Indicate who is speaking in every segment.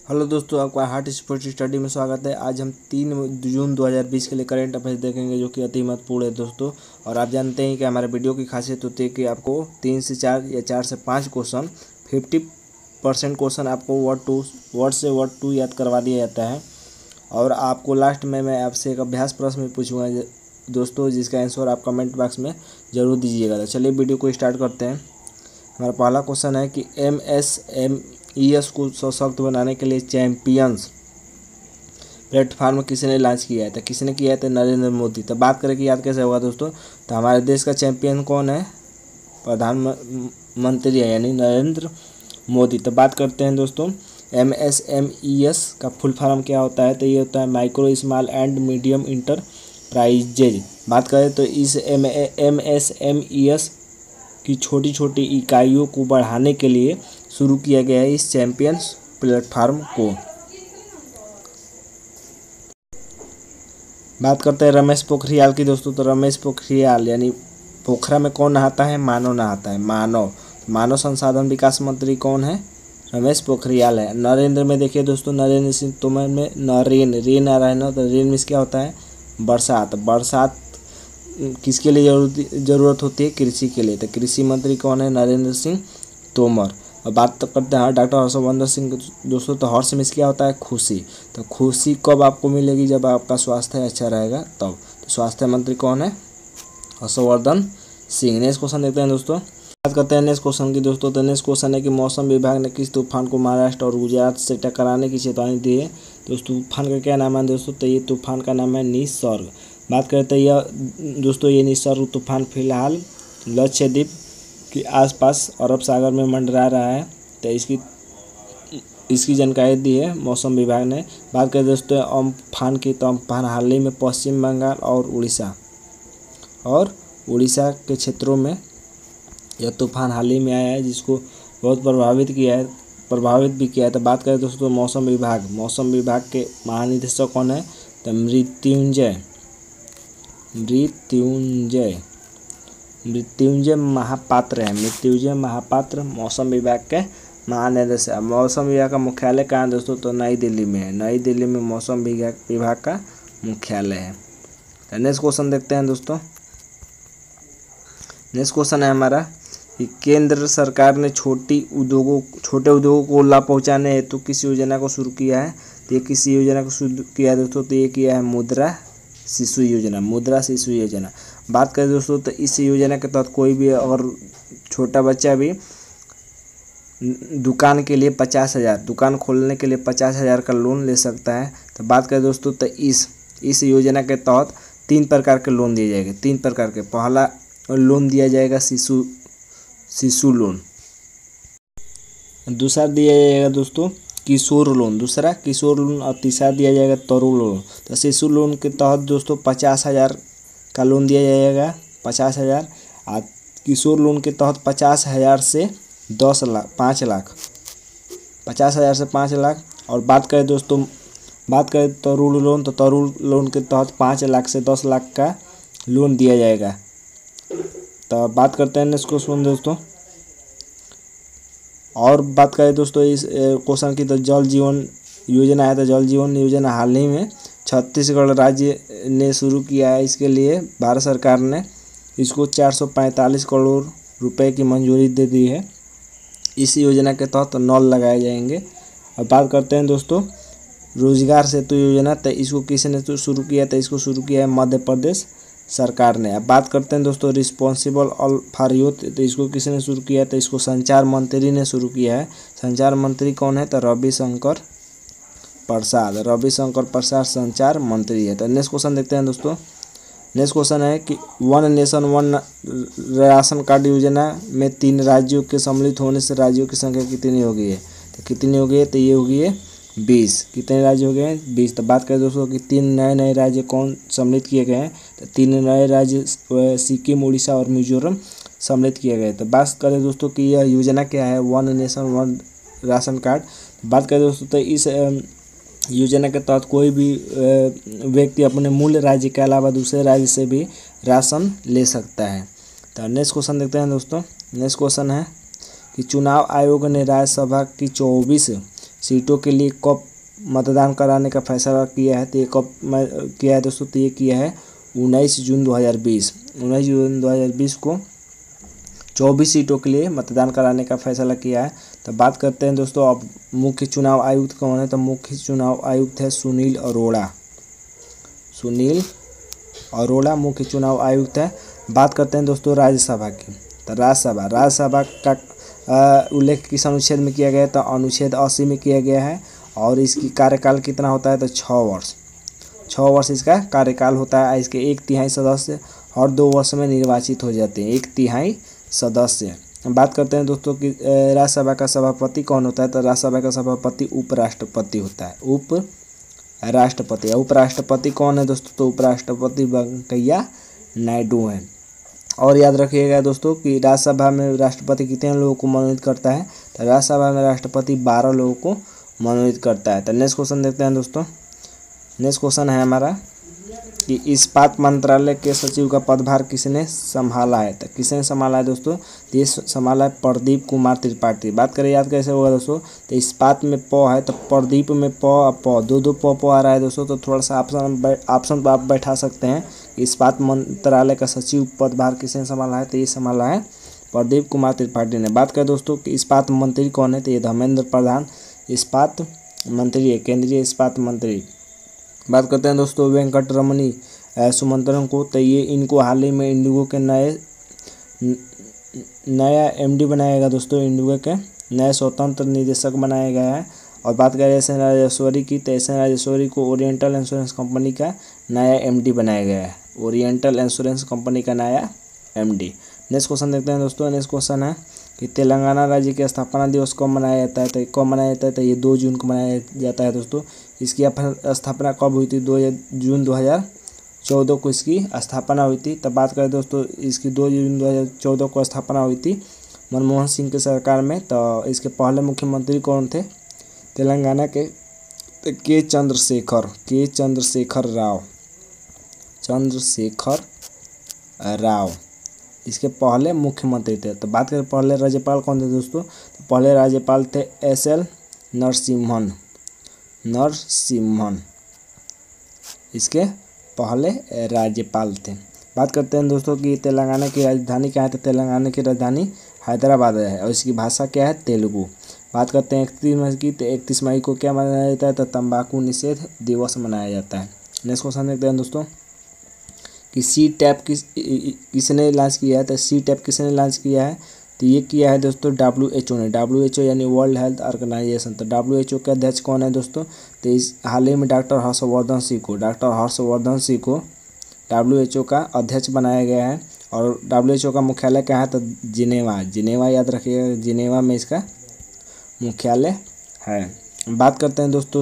Speaker 1: Hello दोस्तों, आपका heart sport study में स्वागत है। आज हम 3 जून 2020 के लिए करंट अफेयर्स देखेंगे, जो कि अति महत्वपूर्ण है दोस्तों। और आप जानते हैं कि हमारे वीडियो की खासियत होती है कि आपको 3 से 4 या 4 से 5 क्वेश्चन 50% क्वेश्चन आपको वर्ड से वर्ड टू याद करवा दिया जाता है। और आपको लास्ट में मैं आपसे एक अभ्यास प्रश्न में पूछूंगा दोस्तों, जिसका आंसर आप कमेंट बॉक्स में ज़रूर दीजिएगा। तो चलिए वीडियो को स्टार्ट करते हैं। हमारा पहला क्वेश्चन है कि MSMES को सशक्त बनाने के लिए चैंपियंस प्लेटफॉर्म किसने लॉन्च किया है? तो किसने किया है? तो नरेंद्र मोदी। तो बात करें कि याद कैसे होगा दोस्तों, तो हमारे देश का चैंपियन कौन है? प्रधानमंत्री है, यानी नरेंद्र मोदी। तो बात करते हैं दोस्तों, MSMES का फुल फॉर्म क्या होता है? तो ये होता है micro small and medium enterprises. बात करें तो इस MSMES की छोटी छोटी इकाइयों को बढ़ाने के लिए शुरू किया गया है इस चैंपियंस प्लेटफॉर्म को। बात करते हैं रमेश पोखरियाल की दोस्तों। तो रमेश पोखरियाल यानी पोखरा में कौन नहाता है? मानव नहाता है। मानव संसाधन विकास मंत्री कौन है? रमेश पोखरियाल है। नरेंद्र में देखिए दोस्तों, नरेंद्र सिंह तोमर में रेन आ रहा है ना, तो रेन में क्या होता है? बरसात किसके लिए ज़रूरत होती है? कृषि के लिए। तो कृषि मंत्री कौन है? नरेंद्र सिंह तोमर। और बात तो करते हैं डॉक्टर हर्षवर्धन सिंह दोस्तों। तो हर्ष में क्या होता है? खुशी। तो खुशी कब आपको मिलेगी? जब आपका स्वास्थ्य अच्छा रहेगा तब। तो स्वास्थ्य मंत्री कौन है? हर्षवर्धन सिंह। नेक्स्ट क्वेश्चन देखते हैं दोस्तों। बात करते हैं नेक्स्ट क्वेश्चन की दोस्तों। तो नेक्स्ट क्वेश्चन है कि मौसम विभाग ने किस तूफान को महाराष्ट्र और गुजरात से टकराने की चेतावनी दी है? तो उस तूफान का क्या नाम है दोस्तों? तो ये तूफान का नाम है निसर्ग। बात करते हैं यह दोस्तों, ये निसर्ग तूफान फिलहाल लक्षद्वीप के आसपास अरब सागर में मंडरा रहा है। तो इसकी जानकारी दी है मौसम विभाग ने। बात करें दोस्तों अम्फान की, तो अम्फान हाल ही में पश्चिम बंगाल और उड़ीसा के क्षेत्रों में यह तूफान हाल ही में आया है, जिसको बहुत प्रभावित भी किया है। तो बात करें दोस्तों मौसम विभाग के महानिदेशक कौन है? तो मृत्युंजय महापात्र मौसम विभाग के महानिदेशक। मौसम विभाग का मुख्यालय कहाँ है दोस्तों? तो नई दिल्ली में है। नई दिल्ली में मौसम विभाग का मुख्यालय है। तो नेक्स्ट क्वेश्चन देखते हैं दोस्तों। नेक्स्ट क्वेश्चन है हमारा कि केंद्र सरकार ने छोटे उद्योगों को लाभ पहुँचाने हेतु किस योजना को शुरू किया है? तो ये किस योजना को शुरू किया है दोस्तों? तो ये किया है मुद्रा शिशु योजना। बात करें दोस्तों, तो इस योजना के तहत कोई भी अगर छोटा बच्चा भी दुकान खोलने के लिए 50,000 का लोन ले सकता है। तो बात करें दोस्तों, तो इस योजना के तहत 3 प्रकार के लोन दिए जाएंगे। 3 प्रकार के, पहला लोन दिया जाएगा शिशु लोन, दूसरा दिया जाएगा दोस्तों किशोर लोन, और तीसरा दिया जाएगा तरुण लोन। तो शिशु लोन के तहत दोस्तों 50,000 का लोन दिया जाएगा, 50,000। और किशोर लोन के तहत 50,000 से 5 लाख, 50,000 से 5 लाख। और बात करें तरुण लोन, तो तरुण लोन के तहत 5 लाख से 10 लाख का लोन दिया जाएगा। तो बात करते हैं नेक्स्ट क्वेश्चन दोस्तों। और बात करें दोस्तों इस क्वेश्चन की, तो जल जीवन योजना है। तो जल जीवन योजना हाल ही में छत्तीसगढ़ राज्य ने शुरू किया है। इसके लिए भारत सरकार ने इसको 445 करोड़ रुपए की मंजूरी दे दी है। इस योजना के तहत नल लगाए जाएंगे। अब बात करते हैं दोस्तों रोजगार सेतु योजना। तो इसको किसने शुरू किया? तो इसको शुरू किया है मध्य प्रदेश सरकार ने। अब बात करते हैं दोस्तों रिस्पॉन्सिबल ऑल फॉर यूथ। तो इसको किसने शुरू किया? तो इसको संचार मंत्री ने शुरू किया है। संचार मंत्री कौन है? तो रविशंकर प्रसाद संचार मंत्री है। तो नेक्स्ट क्वेश्चन देखते हैं दोस्तों। नेक्स्ट क्वेश्चन है कि one nation one ration card योजना में 3 राज्यों के सम्मिलित होने से राज्यों की संख्या कितनी हो गई है? तो कितनी हो गई है? तो ये हो गई है 20। कितने राज्य हो गए हैं? 20। तो बात करें दोस्तों कि 3 नए राज्य कौन सम्मिलित किए गए हैं? तो 3 नए राज्य सिक्किम, उड़ीसा और मिजोरम सम्मिलित किए गए। तो बात करें दोस्तों कि यह योजना क्या है? One nation one ration card. बात करें दोस्तों, तो इस योजना के तहत कोई भी व्यक्ति अपने मूल राज्य के अलावा दूसरे राज्य से भी राशन ले सकता है। तो नेक्स्ट क्वेश्चन देखते हैं दोस्तों। नेक्स्ट क्वेश्चन है कि चुनाव आयोग ने राज्यसभा की 24 सीटों के लिए कब मतदान कराने का फैसला किया है, तो ये कब किया है दोस्तों, तो ये किया है 19 जून 2020। 19 जून 2020 को 24 सीटों के लिए मतदान कराने का फैसला किया है। तो बात करते हैं दोस्तों अब मुख्य चुनाव आयुक्त कौन है, तो मुख्य चुनाव आयुक्त है सुनील अरोड़ा। सुनील अरोड़ा मुख्य चुनाव आयुक्त है। बात करते हैं दोस्तों राज्यसभा की, तो राज्यसभा का उल्लेख किस अनुच्छेद में किया गया है, तो अनुच्छेद 80 में किया गया है। और इसकी कार्यकाल कितना होता है, तो 6 वर्ष। 6 वर्ष इसका कार्यकाल होता है। इसके 1/3 सदस्य हर 2 वर्ष में निर्वाचित हो जाते हैं, 1/3 सदस्य। बात करते हैं दोस्तों कि राज्यसभा का सभापति कौन होता है, तो राज्यसभा का सभापति उपराष्ट्रपति होता है, उपराष्ट्रपति। उपराष्ट्रपति कौन है दोस्तों, तो उपराष्ट्रपति वेंकैया नायडू हैं। और याद रखिएगा दोस्तों कि राज्यसभा में राष्ट्रपति कितने लोगों को मनोनीत करता है, तो राज्यसभा में राष्ट्रपति 12 लोगों को मनोनीत करता है। तो नेक्स्ट क्वेश्चन देखते हैं दोस्तों। नेक्स्ट क्वेश्चन है हमारा कि इस्पात मंत्रालय के सचिव का पदभार किसने संभाला है, तो किसने संभाला है दोस्तों, तो ये संभाला है प्रदीप कुमार त्रिपाठी। बात करें याद कैसे होगा दोस्तों, तो इस्पात में प है, तो प्रदीप में प और प दो प आ रहा है दोस्तों, तो थोड़ा सा ऑप्शन पर आप बैठा सकते हैं। इस्पात मंत्रालय का सचिव पदभार किसने संभाला है, तो ये संभाला है प्रदीप कुमार त्रिपाठी ने। बात करें दोस्तों कि इस्पात मंत्री कौन है, तो ये धर्मेंद्र प्रधान इस्पात मंत्री है, केंद्रीय इस्पात मंत्री। बात करते हैं दोस्तों वेंकटरमणी सुमंतरम को, तो ये इनको हाल ही में इंडिगो के नया एमडी बनाया गया दोस्तों, इंडिगो के नए स्वतंत्र निदेशक बनाया गया है। और बात करें एस एन राजेश्वरी की, तो एस एन राजेश्वरी को ओरिएंटल इंश्योरेंस कंपनी का नया एमडी बनाया गया है, ओरिएंटल इंश्योरेंस कंपनी का नया एमडी। नेक्स्ट क्वेश्चन देखते हैं दोस्तों। नेक्स्ट क्वेश्चन है कि तेलंगाना राज्य के स्थापना दिवस कब मनाया जाता है, तो कब मनाया जाता है, तो ये 2 जून को मनाया जाता है दोस्तों। इसकी स्थापना कब हुई थी, 2 जून 2014 को इसकी स्थापना हुई थी। तब बात करें दोस्तों इसकी 2 जून 2014 को स्थापना हुई थी मनमोहन सिंह की सरकार में। तो इसके पहले मुख्यमंत्री कौन थे तेलंगाना के, के चंद्रशेखर राव इसके पहले मुख्यमंत्री थे। तो बात करें पहले राज्यपाल कौन थे दोस्तों, तो पहले राज्यपाल थे SL नरसिम्हन इसके पहले राज्यपाल थे। बात करते हैं दोस्तों कि तेलंगाना की राजधानी क्या है, तो तेलंगाना की राजधानी हैदराबाद है और इसकी भाषा क्या है, तेलुगु। बात करते हैं 31 मई की, तो 31 मई को क्या मनाया जाता है, तो तंबाकू निषेध दिवस मनाया जाता है। नेक्स्ट क्वेश्चन देखते हैं दोस्तों कि C-TAP किसने लॉन्च किया है, तो C-TAP किसने लॉन्च किया है, तो ये किया है दोस्तों WHO ने। WHO यानी वर्ल्ड हेल्थ ऑर्गेनाइजेशन। तो WHO के अध्यक्ष कौन है दोस्तों, तो इस हाल ही में डॉक्टर हर्षवर्धन सिंह को WHO का अध्यक्ष बनाया गया है। और WHO का मुख्यालय कहाँ है, तो जिनेवा याद रखिएगा, जिनेवा में इसका मुख्यालय है। बात करते हैं दोस्तों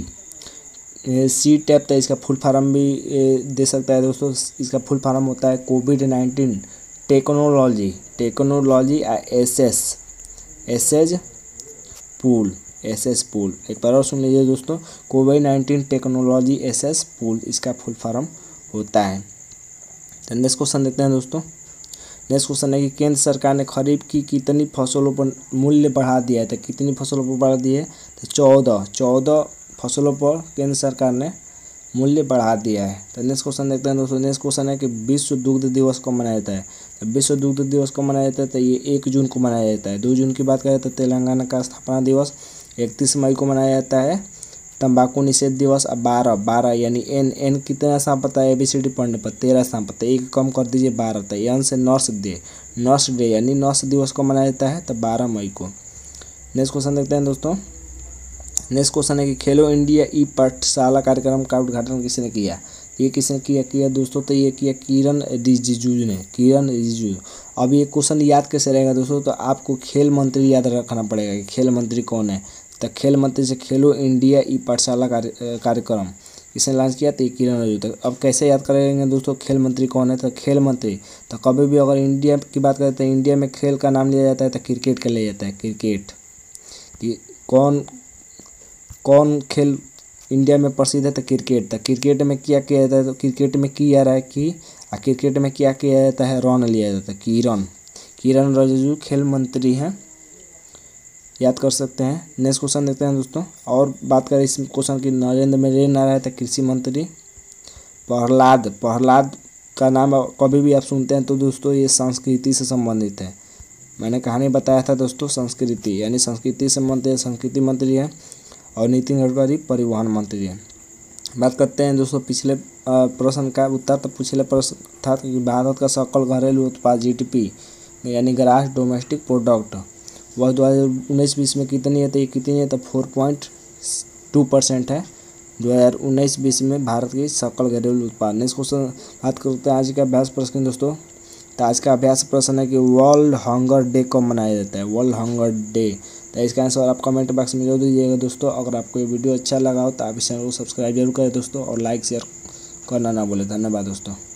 Speaker 1: C-TAP, तो इसका फुल फॉर्म भी दे सकता है दोस्तों। इसका फुल फॉर्म होता है कोविड-19 टेक्नोलॉजी एसेस पूल। एक बार और सुन लीजिए दोस्तों, कोविड-19 टेक्नोलॉजी एसेस पूल इसका फुल फॉर्म होता है। तो नेक्स्ट क्वेश्चन देखते हैं दोस्तों। नेक्स्ट क्वेश्चन है कि केंद्र सरकार ने खरीफ की कितनी फसलों पर मूल्य बढ़ा दिया है, तो कितनी फसलों पर बढ़ा दिया है, तो 14 फसलों पर केंद्र सरकार ने मूल्य बढ़ा दिया है। तो नेक्स्ट क्वेश्चन देखते हैं दोस्तों। नेक्स्ट क्वेश्चन है कि विश्व दुग्ध दिवस कब मनाया जाता है, तो विश्व दुग्ध दिवस कब मनाया जाता है, तो ये 1 जून को मनाया जाता है। 2 जून की बात करें तो तेलंगाना का स्थापना दिवस, 31 मई को मनाया जाता है तंबाकू निषेध दिवस। अब 12 यानी एन कितना स्थान पता है ABCD पढ़ने पर 13 स्थान पता है, 1 कम कर दीजिए 12 था। एन से नर्स डे यानी नर्स दिवस को मनाया जाता है, तो 12 मई को। नेक्स्ट क्वेश्चन देखते हैं दोस्तों। नेक्स्ट क्वेश्चन है कि खेलो इंडिया ई पाठशाला कार्यक्रम का उद्घाटन किसने किया, ये किसने किया दोस्तों, तो ये किया किरण रिजिजू ने। अब ये क्वेश्चन याद कैसे रहेगा दोस्तों, तो आपको खेल मंत्री याद रखना पड़ेगा कि खेल मंत्री कौन है। तो खेल मंत्री से खेलो इंडिया ई पाठशाला कार्यक्रम किसने लॉन्च किया, तो किरण रिजिजू। अब कैसे याद करेंगे दोस्तों खेल मंत्री कौन है, तो खेल मंत्री तो कभी भी अगर इंडिया की बात करें तो इंडिया में खेल का नाम लिया जाता है तो क्रिकेट का लिया जाता है। क्रिकेट कि कौन खेल इंडिया में प्रसिद्ध है, तो क्रिकेट। तो क्रिकेट में क्या किया जाता है, तो क्रिकेट में किया रहा है कि क्रिकेट में क्या किया जाता है, रन लिया जाता है। किरण रिजिजू खेल मंत्री हैं याद कर सकते हैं। नेक्स्ट क्वेश्चन देखते हैं दोस्तों। और बात करें इस क्वेश्चन की, नरेंद्र में रे ना रहे थे कृषि मंत्री प्रहलाद का नाम कभी भी आप सुनते हैं तो दोस्तों ये संस्कृति से संबंधित है। मैंने कहानी बताया था दोस्तों, संस्कृति यानी संस्कृति से संबंधित संस्कृति मंत्री है। और नितिन गडकरी परिवहन मंत्री है। बात करते हैं दोस्तों पिछले प्रश्न का उत्तर। तो पिछले प्रश्न था कि भारत का सकल घरेलू उत्पाद GDP यानी ग्रॉस डोमेस्टिक प्रोडक्ट वह 2019-20 में कितनी है, तो ये कितनी है, तो 4.2% है 2019-20 में भारत की सकल घरेलू उत्पाद। नेक्स्ट क्वेश्चन बात करते हैं आज का अभ्यास प्रश्न दोस्तों। तो आज का अभ्यास प्रश्न है कि वर्ल्ड हंगर डे कब मनाया जाता है, वर्ल्ड हंगर डे। तो इसका आंसर आप कमेंट बॉक्स में जरूर दीजिएगा दोस्तों। अगर आपको ये वीडियो अच्छा लगा हो तो आप इस चैनल को सब्सक्राइब जरूर करें दोस्तों, और लाइक शेयर करना ना भूलें। धन्यवाद दोस्तों।